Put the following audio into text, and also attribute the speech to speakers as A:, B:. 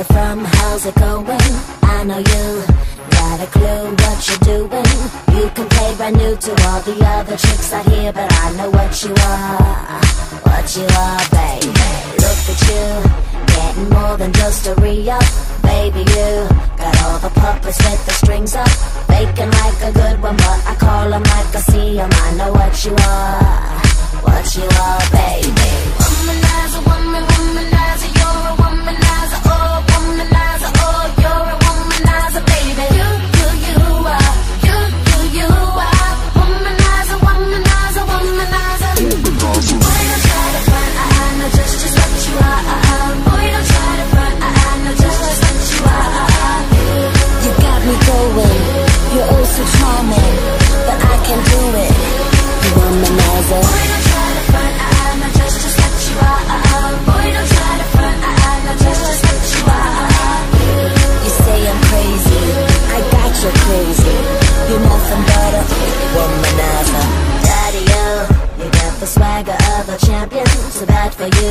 A: you from? How's it going? I know you got a clue what you're doing. You can play brand new to all the other chicks out here, but I know what you are, baby. Look at you, getting more than just a re-up. Baby, you got all the puppets with the strings up, faking like a good one, but I call them like I see them. I know what you are, baby. Womanizer, womanizer, you're a womanizer, oh, womanizer, oh, you're a womanizer, baby. You are, you are, womanizer, womanizer, womanizer. Boy, don't try to front, I know just what you are. Boy, don't try to front, I know just what you are. You got me going, you're oh so charming, but I can do it, you womanizer. Boy, don't try to front, I know just what you are. Boy, don't try to front, I know just what you are. You say I'm crazy, I got you crazy. You're nothing but a womanizer. Daddy, you got the swagger of a champion. So bad for you,